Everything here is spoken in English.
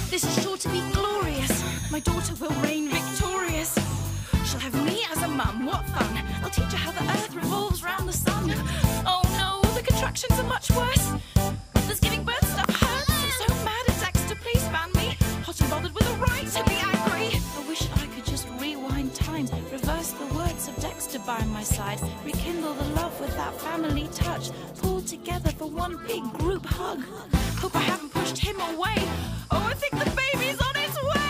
This is sure to be glorious. My daughter will reign victorious. She'll have me as a mum, what fun. I'll teach her how the earth revolves round the sun. Oh no, the contractions are much worse. This giving birth stuff hurts. I'm so mad at Dexter, please ban me. Hot and bothered with a right to be angry. I wish I could just rewind time, reverse the words of Dexter by my side, rekindle the love with that family touch, pull together for one big group hug. Hope I haven't pushed him away. Oh, I think the baby's on its way.